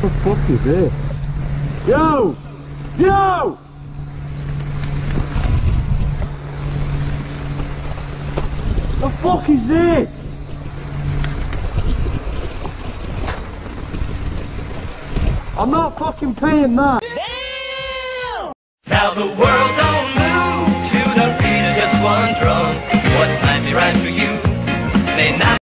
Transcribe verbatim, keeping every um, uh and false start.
The fuck is this? Yo! Yo! The fuck is this? I'm not fucking paying that. Damn! Now the world